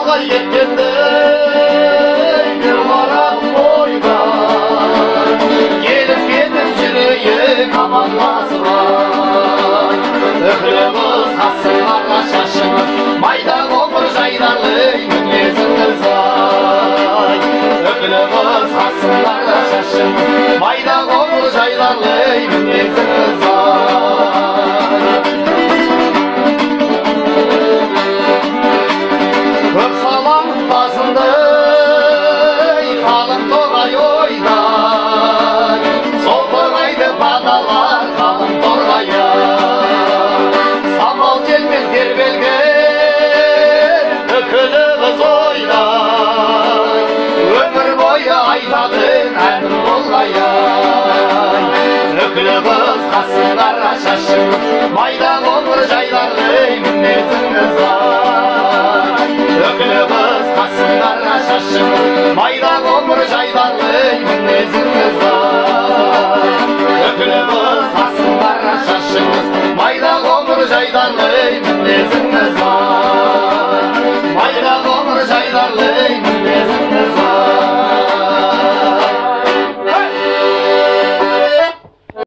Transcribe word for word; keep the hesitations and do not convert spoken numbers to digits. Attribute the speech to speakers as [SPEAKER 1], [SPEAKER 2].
[SPEAKER 1] Шалғай кеткенде бір қарап ойда келіп кетіп жүрейік амандасып үкілі қыз қасыңарға шашыңыз майда қоңыр жайдарлы мінезіңіз ай үкілі қыз қасыңарға шашыңыз майда қоңыр жайдарлы мінезіңіз ай көп салам басымды қалың торғай ойдай сол торғайды бадалар қалың торғайы самал желмен тербелген үкілі қыз ойдай өмір бойы айтатын әнім болғай үкілі қыз қасыңдарға шашыңыз майда қоңыр жайдарлы мінезіңіз үкілі қыз қасыңдарға шашыңыз майда қоңыр жайдарлы мінезіңіз үкілі қыз қасыңдарға шашыңыз майда қоңыр жайдарлы мінезіңіз